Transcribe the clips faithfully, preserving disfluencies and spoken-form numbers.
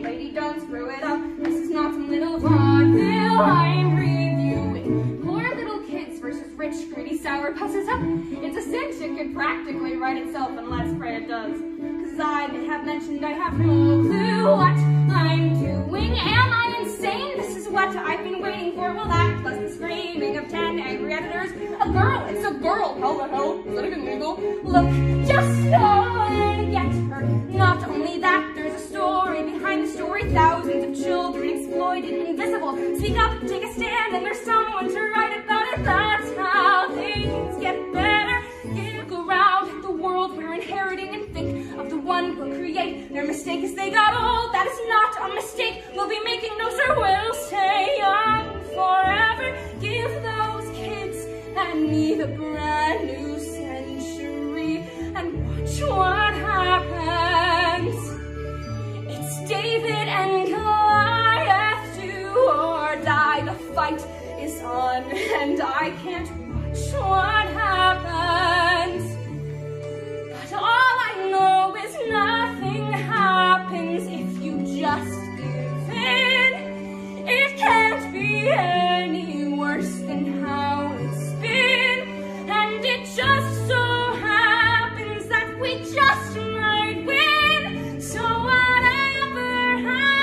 lady, don't screw it up. This is not some little vaudeville I'm reviewing. Poor little kids versus rich, greedy, sour pusses up. It's a cinch, it could practically write itself, and let's pray it does. Cause I have mentioned I have no clue what I'm doing. Am I insane? This is what I've been waiting for. Will that plus the screaming of ten angry editors? A girl, it's a girl. How the hell? Is that even legal? Look, just go and get her. Not only that, there's a story behind the story. Thousands of children exploited, invisible. Speak up, take a stand, and there's someone to write about it. That's how things get better. Look around at the world we're inheriting and think of the one who'll create. Their mistake is they got old. That is not a mistake. We'll be making notes or we'll stay young forever. Give those kids and me the brand new century and watch what happens. It's David and Goliath, do or die. The fight is on and I can't watch what happens. But all I know is nothing happens if you just give in. It can't be any worse than how it's been. And it just so happens that we just might win. So whatever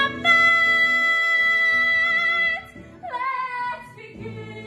happens, let's begin.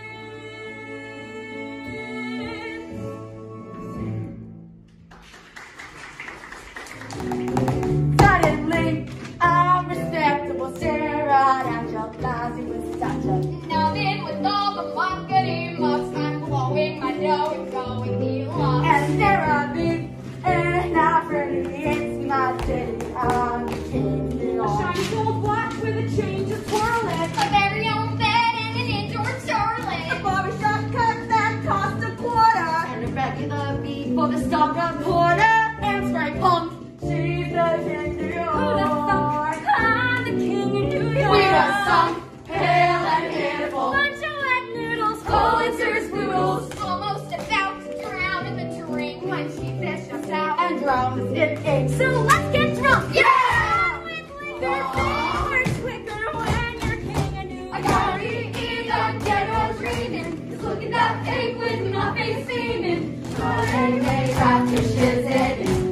Suddenly, I'm respectable, stare at Angel Blasi with such a nubbin with all the marketing muffs. I'm blowing my dough and going the lost. And Sarah B. and Alfred, it's my city, I'm the king. A shiny gold watch with a change of twirling. A very own bed and an indoor toilet. A barbershop cut that cost a quarter. And a regular beef for the star reporter. And spray pump. She's the king of New York. Who the thunk? I'm the king of New York. We got some pale and cannibal. Bunch of wet noodles. Pulitzer's poodles. Almost about to drown in the drink when she fished us out and drowned us in ink. So let's get drunk. Yeah! With liquor flavors quicker when you're king of New York. I gotta eat either dead or dreaming. Just looking up ink with nothing seeming. But they may have dishes in it.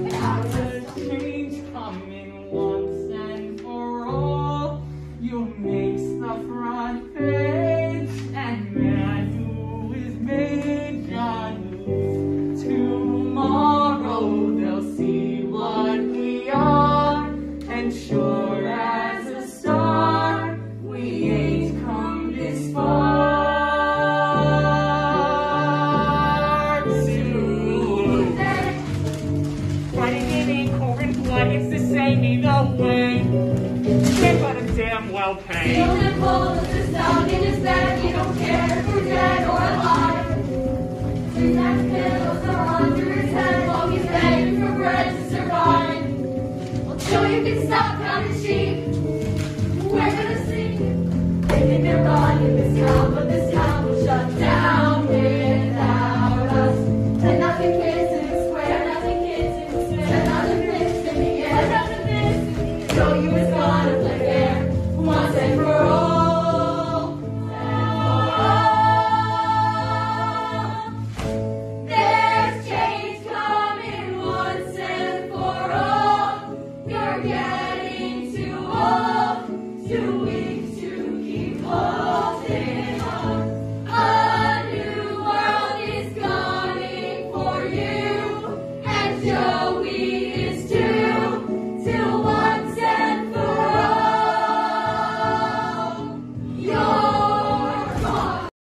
Makes the front page, and man who is major news. Tomorrow they'll see what we are, and sure as a star, we ain't come this far. Tuesday, Friday, giving corn blood, it's the same either way. But I'm damn well paid. Still and cold with his dog in his bed. You don't care if we're dead or alive. His next pillows are under his head while he's begging for bread to survive. Well, till you can stop counting sheep, we're gonna see. They think they're gone in this town, but this town will shut down without us. And nothing kids in the square, nothing kids in the square, nothing fits in the air, nothing fits in the air. So you was gonna play fair once and for all. There's change coming once and for all. You're getting